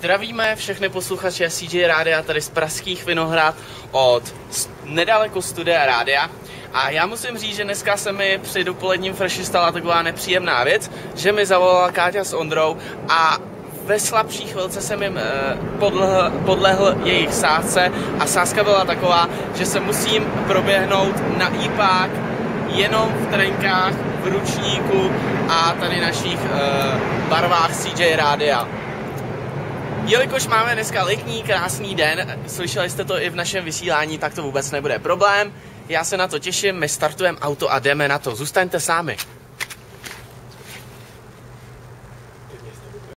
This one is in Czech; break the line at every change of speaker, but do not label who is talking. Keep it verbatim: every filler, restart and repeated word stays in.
Zdravíme všechny posluchače C J Rádia tady z Pražských Vinohrad od nedaleko studia rádia. A já musím říct, že dneska se mi při dopoledním freši stala taková nepříjemná věc, že mi zavolala Káťa s Ondrou a ve slabší chvilce jsem jim eh, podlehl, podlehl jejich sázce a sázka byla taková, že se musím proběhnout na ípák jenom v trenkách, v ručníku a tady našich eh, barvách C J Rádia. Jelikož máme dneska letní krásný den, slyšeli jste to i v našem vysílání, tak to vůbec nebude problém. Já se na to těším, my startujeme auto a jdeme na to. Zůstaňte s námi.